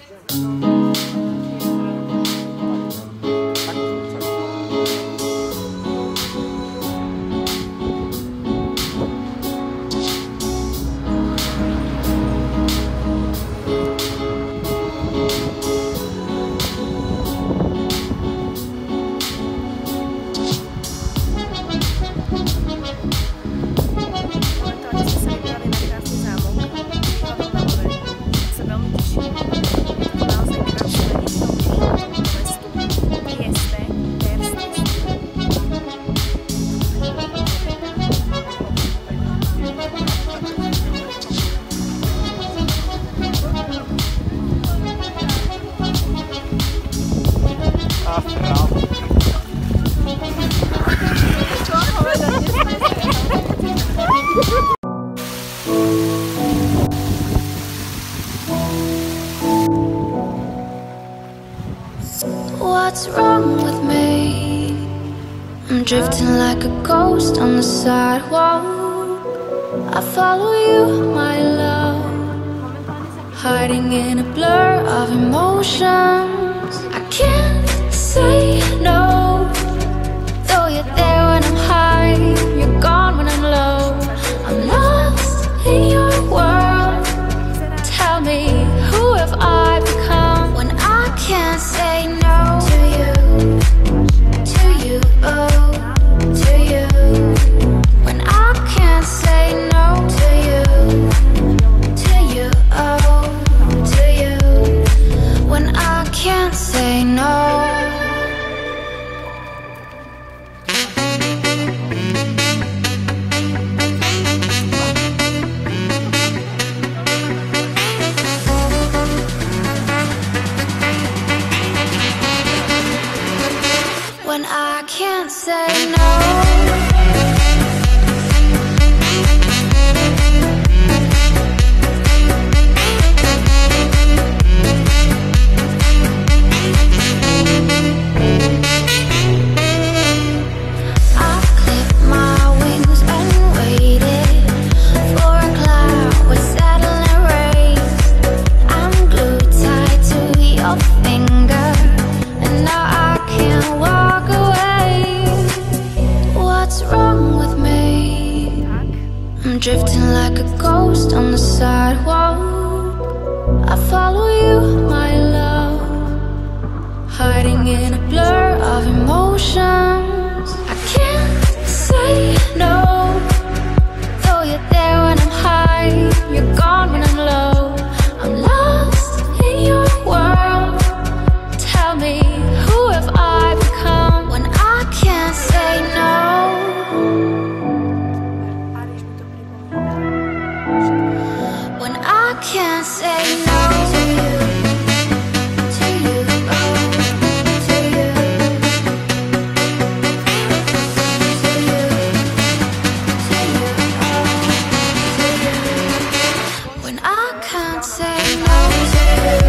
What's wrong with me? I'm drifting like a ghost on the sidewalk. I follow you, my love, hiding in a blur of emotions. I can't say no, though you're there when I'm high, you're gone when I'm low. I'm lost in your world. Tell me, who have I become when I can't say no? When I can't say no. I'm drifting like a ghost on the sidewalk. I follow you, my love, hiding in a blur of emotions. I can't say no, though you're there when I'm high, you're gone when I'm low. I'm lost in your world. Tell me, who have I become when I can't say no? I can't say no to you, oh, to you, to you, to you, oh, to you. When I can't say no to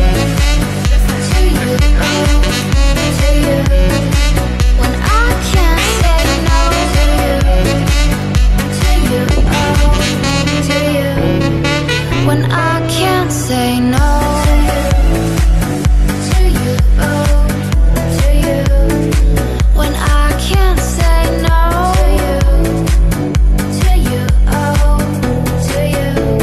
you, oh, to you. When I can't say no to you, oh, to you. When I can't say no to you, oh, to you. When I can't say no to you, oh, to you.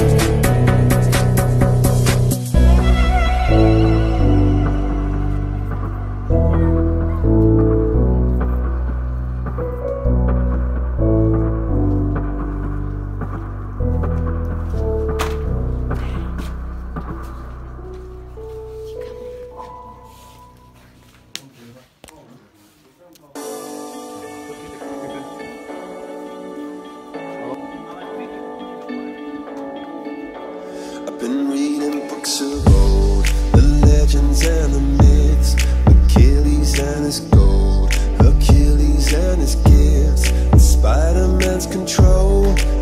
Been reading books of old, the legends and the myths, Achilles and his gold, Achilles and his gifts, and Spider-Man's control.